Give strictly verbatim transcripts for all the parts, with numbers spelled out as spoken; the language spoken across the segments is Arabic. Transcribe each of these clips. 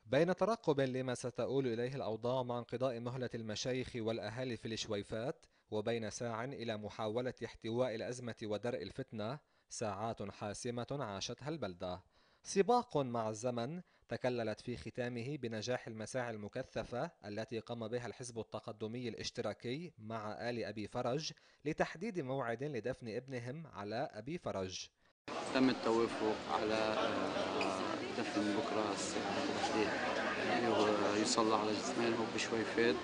بين ترقب لما ستؤول إليه الأوضاع مع انقضاء مهلة المشايخ والأهالي في الشويفات، وبين ساع إلى محاولة احتواء الأزمة ودرء الفتنة، ساعات حاسمة عاشتها البلدة. سباق مع الزمن تكللت في ختامه بنجاح المساعي المكثفة التي قام بها الحزب التقدمي الاشتراكي مع آل أبي فرج لتحديد موعد لدفن ابنهم علاء أبي فرج. تم التوافق على آه، دفن بكرة الساعة واحدة. يصلى على جثمانه بشويفات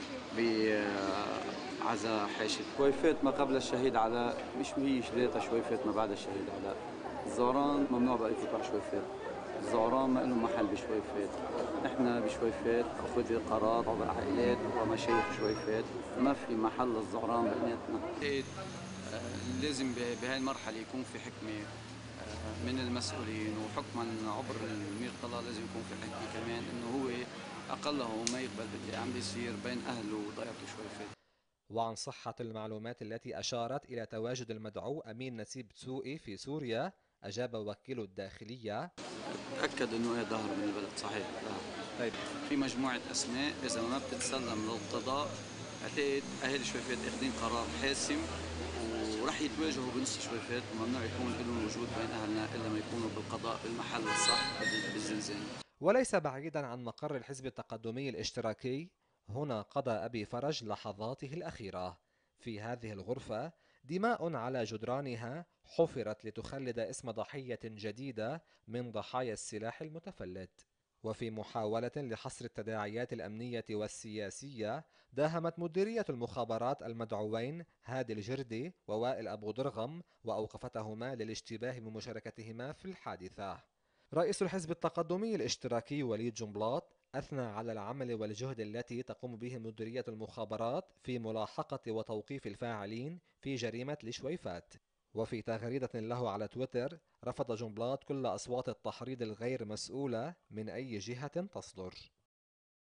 بعزاء حاشد. شويفات ما قبل الشهيد علاء مش هي ذاتها شويفات ما بعد الشهيد علاء. الزعران ممنوع بقى يفوت على شويفات. الزعران ما له محل بشويفات. نحن بشويفات أخذ قرار وعائلات ومشايخ شويفات ما في محل الزعران بيناتنا. لازم بهاي المرحلة يكون في حكمة من المسؤولين، وحكما عبر الأمير طلال لازم يكون في حكمة كمان إنه هو أقله ما يقبل باللي عم بيصير بين أهله وضيعته شوي. وعن صحة المعلومات التي أشارت إلى تواجد المدعو أمين نسيب تسوقي في سوريا، أجاب وكيل الداخلية: تأكد إنه إيه ظهر من البلد صحيح ظهر. طيب في مجموعة أسماء إذا ما بتتسلم للقضاء اعتقد أهالي شويفات أخذين قرار حاسم ورح يتواجهوا بنص شويفات، وممنوع يكون لهم وجود بين أهلنا إلا ما يكونوا بالقضاء بالمحل الصح بالزنزانة. وليس بعيدا عن مقر الحزب التقدمي الاشتراكي، هنا قضى أبي فرج لحظاته الأخيرة. في هذه الغرفة دماء على جدرانها حفرت لتخلد اسم ضحية جديدة من ضحايا السلاح المتفلت. وفي محاولة لحصر التداعيات الأمنية والسياسية، داهمت مديرية المخابرات المدعوين هادي الجردي ووائل أبو درغم وأوقفتهما للاشتباه بمشاركتهما في الحادثة. رئيس الحزب التقدمي الاشتراكي وليد جنبلاط أثنى على العمل والجهد التي تقوم به مديرية المخابرات في ملاحقة وتوقيف الفاعلين في جريمة الشويفات. وفي تغريدة له على تويتر، رفض جنبلاط كل أصوات التحريض الغير مسؤولة من أي جهة تصدر.